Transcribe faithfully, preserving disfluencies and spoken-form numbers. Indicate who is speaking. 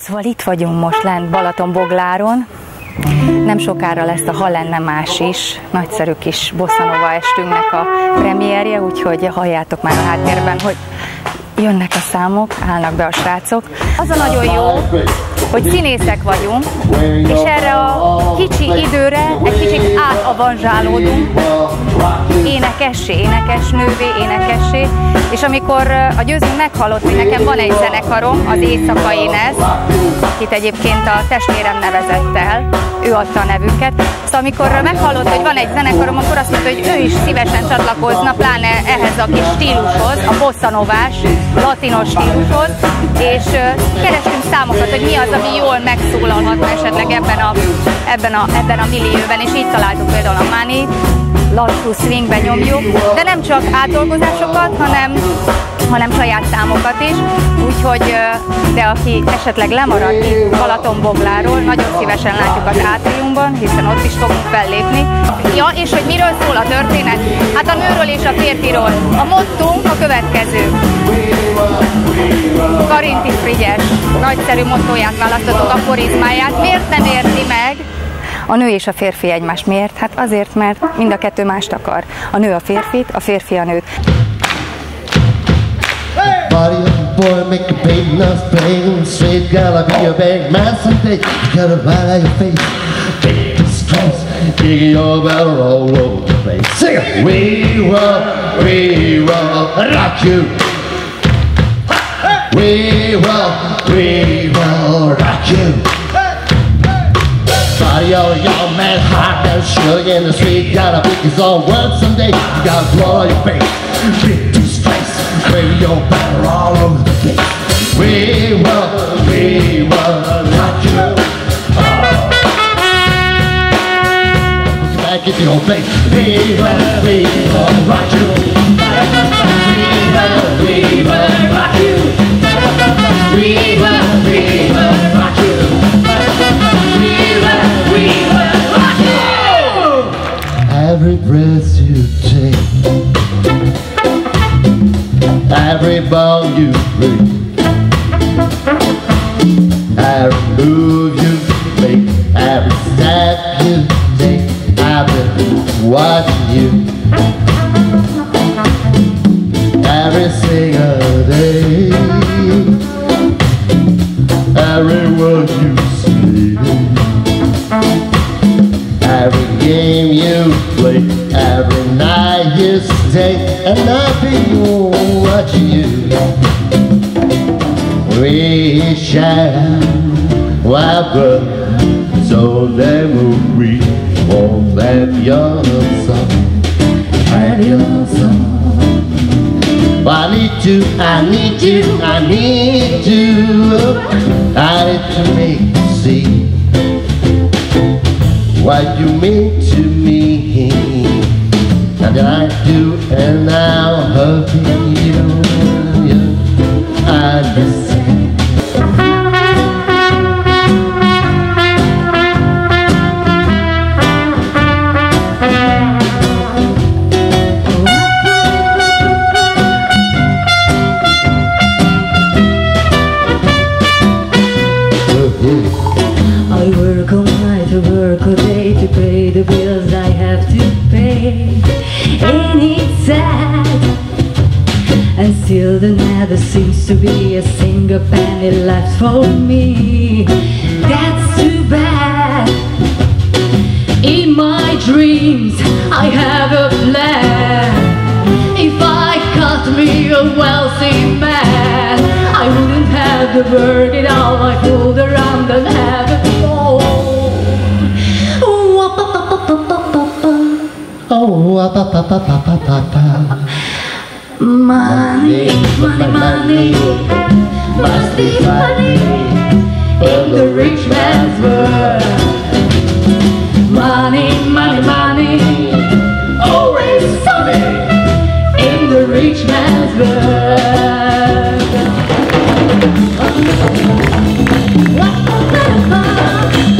Speaker 1: Szóval itt vagyunk most lent Balatonbogláron. Nem sokára lesz a Ha lenne más is, nagyszerű kis bossa nova estünknek a premierje, úgyhogy halljátok már a háttérben, hogy jönnek a számok, állnak be a srácok. Az a nagyon jó, hogy színészek vagyunk, és erre a kicsi időre egy kicsit átavanzsálódunk énekessé, énekesnővé, énekessé, és amikor a Győzünk meghallott, hogy nekem van egy zenekarom, az Éjszaka Énez, akit egyébként a testvérem nevezett el, ő adta a nevünket, szóval amikor meghallott, hogy van egy zenekarom, akkor azt mondta, hogy ő is szívesen csatlakozna, pláne ehhez a kis stílushoz, a bossa novás, latinos stílushoz, és kerestünk számokat, hogy mi az, ami jól megszólalhatna esetleg ebben a, ebben a, ebben a millióben, és így találtuk például a Money, lassú swingben nyomjuk, de nem csak átdolgozásokat, hanem, hanem saját számokat is, úgyhogy, de aki esetleg lemarad itt Balatonbogláról, nagyon szívesen látjuk az átriumban, hiszen ott is fogunk fellépni. Ja, és hogy miről szól a történet? Hát a nőről és a férfiról. A mottónk a következő. Karinti Frigyes nagyszerű mottóját választottuk, a forizmáját. Miért nem érti meg a nő és a férfi egymást? Miért? Hát azért, mert mind a kettő mást akar. A nő a férfit, a férfi a nőt.
Speaker 2: Body of a boy, make a baby nuts playing straight. Gotta be a big man someday. Gotta ride your face, take the stress, kicking your bell all over the place. Sing it! We will, we will rock you. We will, we will rock you. Body of a young man, hot and sugar in the street. Gotta pick his own words someday. Gotta blow your face, big two strikes. Wave your banner all over the place. We will, we will rock you. Oh. Back into your place. We will, we will rock you. We will, we will rock you. We will, we will rock you. We will, we will rock you. Every breath you take, every bone you breathe, every move you make, every step you take, I've been watching you every single day. Every word you say, every game you play, every night you stay, and I've been watching you. We shall whisper, so that we won't let your song, let your song. I need you, I need you, I need you. I need to make you see what you mean to me. And I do, and now I'm hurting you, you understand.
Speaker 3: I work all night, I work all day to pay the bills I have to pay. And it's sad, and still there never seems to be a single penny left for me. That's too bad. In my dreams I have a plan. If I cut me a wealthy man, I wouldn't have the burden all I fooled around and have it all.
Speaker 2: Oh, pa pa pa pa pa pa pa.
Speaker 3: Money, money, money, must be money in the rich man's world. Money, money, money, always funny in the rich man's world.